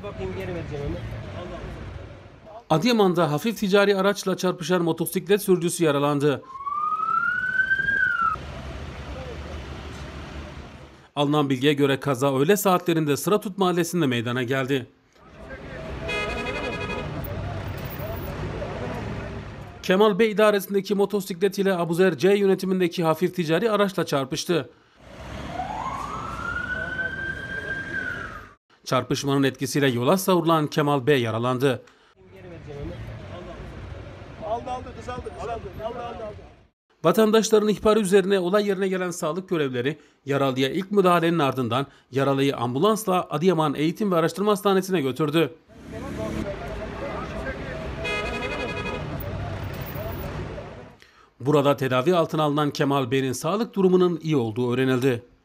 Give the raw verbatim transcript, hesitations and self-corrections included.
bakayım, geri vereceğim onu. Adıyaman'da hafif ticari araçla çarpışan motosiklet sürücüsü yaralandı. Alınan bilgiye göre kaza öğle saatlerinde Sıratut mahallesinde meydana geldi. Kemal Bey idaresindeki motosiklet ile Abuzer C yönetimindeki hafif ticari araçla çarpıştı. Çarpışmanın etkisiyle yola savrulan Kemal Bey yaralandı. Geri vereceğim onu. Aldı aldı kısaldı kısaldı. Aldı aldı aldı. Vatandaşların ihbarı üzerine olay yerine gelen sağlık görevlileri yaralıya ilk müdahalenin ardından yaralıyı ambulansla Adıyaman Eğitim ve Araştırma Hastanesi'ne götürdü. Burada tedavi altına alınan Kemal Bey'in sağlık durumunun iyi olduğu öğrenildi.